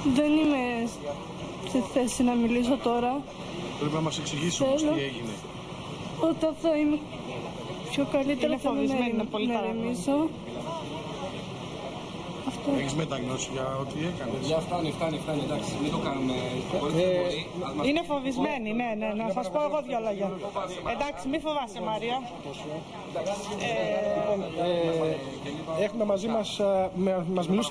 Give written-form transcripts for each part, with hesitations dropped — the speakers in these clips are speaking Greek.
Δεν είμαι σε θέση να μιλήσω τώρα. Πρέπει να μας εξηγήσει όμως τι έγινε. Όταν θα είμαι πιο καλύτερα θα ηρεμήσω. Έχεις μεταγνώσει για ό,τι έκανες? Για φτάνει, εντάξει, μην το κάνουμε. Είναι φοβισμένη, ναι, να σας πω εγώ δύο λόγια. Εντάξει, μη φοβάσαι Μαρία. Έχουμε μαζί μας μιλούσε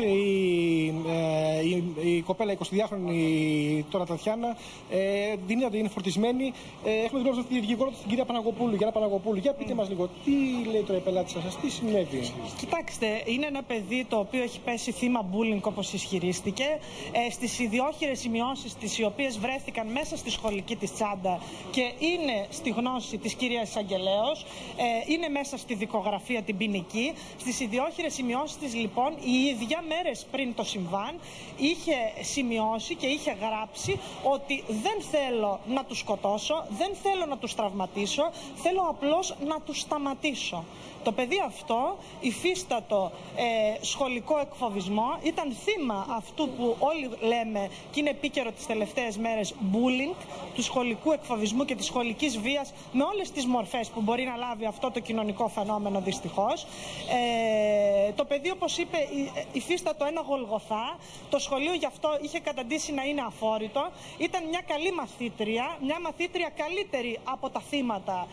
η κοπέλα 22χρονη τώρα Τατιάνα. Την είδατε, είναι φορτισμένη. Έχουμε γνώρισει τη δικηγόρο της, την κυρία Παναγοπούλου, Γιάννα Παναγοπούλου. Για πείτε μας λίγο, τι λέει τώρα η πελάτη σας, τι συνέβη? Κοιτάξτε, είναι ένα παιδί το οποίο έχει πέσει θύμα bullying όπως ισχυρίστηκε. Στις ιδιόχειρες σημειώσεις τις οι οποίες βρέθηκαν μέσα στη σχολική της τσάντα και είναι στη γνώση της κυρίας Εισαγγελέως, είναι μέσα στη δικογραφία την ποινική. Στις ιδιόχειρες σημειώσεις της λοιπόν η ίδια μέρες πριν το συμβάν είχε σημειώσει και είχε γράψει ότι δεν θέλω να τους σκοτώσω, δεν θέλω να τους τραυματίσω, θέλω απλώς να τους σταματήσω. Το παιδί αυτό υφίστατο σχολικό εκφοβισμό, ήταν θύμα αυτού που όλοι λέμε και είναι επίκαιρο τις τελευταίες μέρες, bullying, του σχολικού εκφοβισμού και της σχολικής βίας με όλες τις μορφές που μπορεί να λάβει αυτό το κοινωνικό φαινόμενο δυστυχώς. Το παιδί, όπως είπε, υφίστατο ένα γολγοθά. Το σχολείο γι' αυτό είχε καταντήσει να είναι αφόρητο. Ήταν μια καλή μαθήτρια, μια μαθήτρια καλύτερη από τα θύματα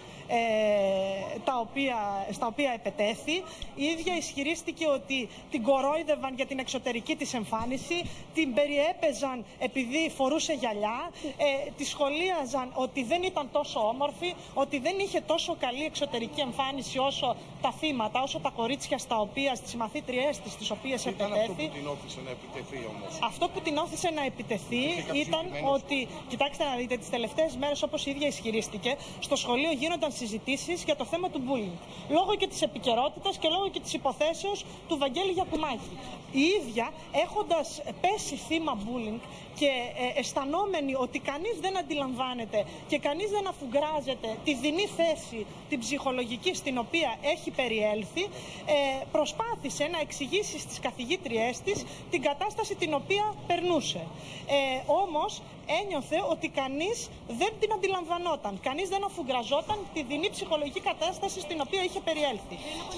στα οποία επετέθη. Η ίδια ισχυρίστηκε ότι την κορόιδευαν για την εξωτερική της εμφάνιση, την περιέπαιζαν επειδή φορούσε γυαλιά, τη σχολίαζαν ότι δεν ήταν τόσο όμορφη, ότι δεν είχε τόσο καλή εξωτερική εμφάνιση όσο τα θύματα, όσο τα κορίτσια στις μαθήτριές της, τις οποίες επετέθη. Αυτό που την όθησε να επιτεθεί όμως? Αυτό που την όθησε να επιτεθεί ήταν ότι, κοιτάξτε να δείτε, τις τελευταίες μέρες, όπως η ίδια ισχυρίστηκε, στο σχολείο γίνονταν συζητήσεις για το θέμα του bullying. Λόγω και της επικαιρότητας και λόγω και της υποθέσεως του Βαγγέλη Γιακουμάκη. Η ίδια, έχοντας πέσει θύμα bullying και αισθανόμενη ότι κανείς δεν αντιλαμβάνεται και κανείς δεν αφουγκράζεται τη δεινή θέση, την ψυχολογική στην οποία έχει περιέλθει, προσπάθησε να εξηγήσει στις καθηγήτριές της την κατάσταση την οποία περνούσε. Όμως ένιωθε ότι κανείς δεν την αντιλαμβανόταν, κανείς δεν αφουγκραζόταν τη δεινή ψυχολογική κατάσταση στην οποία είχε περιέλθει.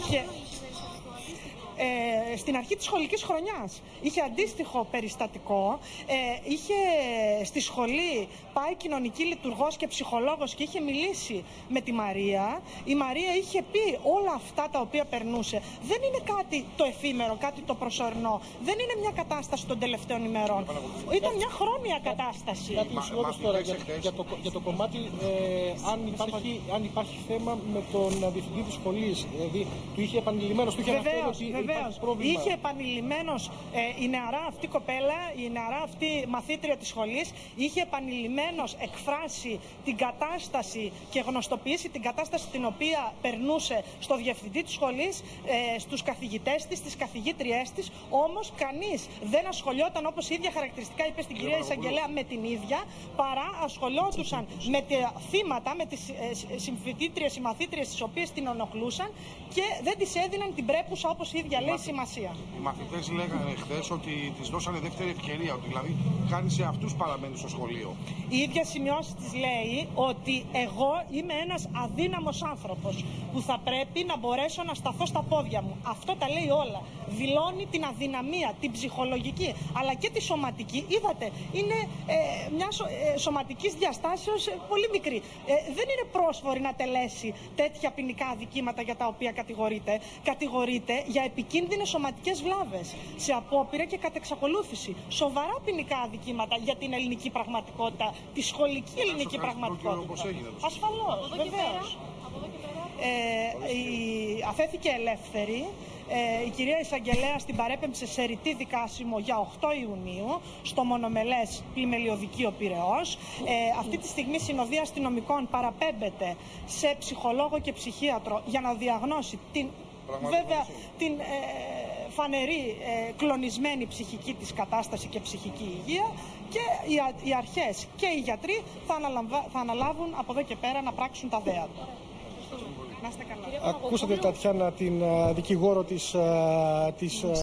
Στην αρχή της σχολικής χρονιάς είχε αντίστοιχο περιστατικό, είχε στη σχολή πάει κοινωνική λειτουργός και ψυχολόγος και είχε μιλήσει με τη Μαρία. Η Μαρία είχε πει όλα αυτά τα οποία περνούσε. Δεν είναι κάτι το εφήμερο, κάτι το προσωρινό. Δεν είναι μια κατάσταση των τελευταίων ημερών. Ήταν μια χρόνια κατάσταση. Τώρα για το κομμάτι, αν υπάρχει θέμα με τον διευθυντή της σχολής, δηλαδή του είχε επανειλημμένος, του είχε αναφέρει. Βεβαίως, είχε επανειλημμένος η νεαρά αυτή κοπέλα, η νεαρά αυτή μαθήτρια της σχολής, είχε επανειλημμένος εκφράσει την κατάσταση και γνωστοποιήσει την κατάσταση την οποία περνούσε στο διευθυντή της σχολής, στους καθηγητές της, στις καθηγήτριές της, όμως κανείς δεν ασχολιόταν, όπως η ίδια χαρακτηριστικά είπε στην κυρία Εισαγγελέα, με την ίδια, παρά ασχολιόντουσαν με τα θύματα, με τις συμφοιτήτριες, οι μαθήτριες τις οποίες την ενοχλούσαν και δεν της έδιναν την πρέπουσα, όπως η ίδια λέει, σημασία. Οι μαθητές λέγανε χθες ότι της δώσανε δεύτερη ευκαιρία, ότι δηλαδή χάρη σε αυτούς παραμένουν στο σχολείο. Η ίδια σημειώση της λέει ότι εγώ είμαι ένας αδύναμος άνθρωπος που θα πρέπει να μπορέσω να σταθώ στα πόδια μου. Αυτό τα λέει όλα. Δηλώνει την αδυναμία, την ψυχολογική, αλλά και τη σωματική. Είδατε, είναι μια σωματικής διαστάσεως πολύ μικρή. Δεν είναι πρόσφορη να τελέσει τέτοια ποινικά αδικήματα για τα οποία κατηγορείται. Κατηγορείται για επικίνδυνες σωματικές βλάβες, σε απόπειρα και κατεξακολούθηση. Σοβαρά ποινικά αδικήματα για την ελληνική πραγματικότητα, τη σχολική ελληνική πραγματικότητα. Ασφαλώς, βεβαίως. Αφέθηκε ελεύθερη. Η κυρία Εισαγγελέα την παρέπεμψε σε ρητή δικάσιμο για 8 Ιουνίου στο μονομελές πλημελιωδικείο Πειραιώς. Αυτή τη στιγμή συνοδεία αστυνομικών παραπέμπεται σε ψυχολόγο και ψυχίατρο για να διαγνώσει την φανερή κλονισμένη ψυχική της κατάσταση και ψυχική υγεία, και οι αρχές και οι γιατροί θα αναλάβουν από εδώ και πέρα να πράξουν τα δέα του. Να είστε καλά. Ακούσατε, Τατιάνα, την δικηγόρο της